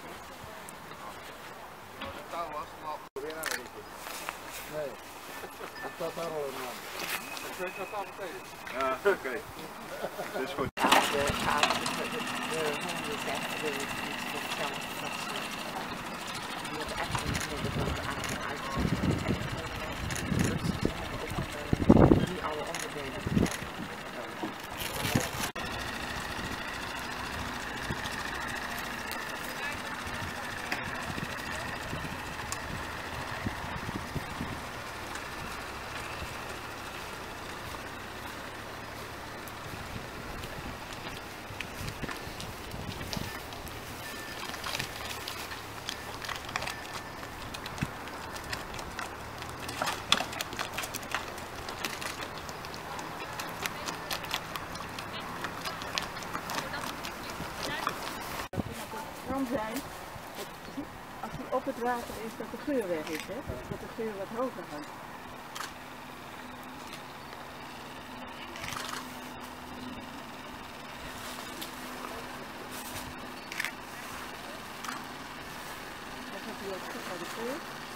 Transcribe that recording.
De touw was maar weer aan de Nee, ik zat daar al in aan. Ik weet wat dat betekent. Ja, oké. Dat is goed. Ja, de honden zeggen, wil ik iets voor zelf dat ze die hebben echt een middenbouw aan uitzetten. Die alle onderdelen. Kan zijn, als die op het water is, dat de geur weg is, hè? Dat de geur wat hoger gaat. Dan gaat hij ook goed naar de geur.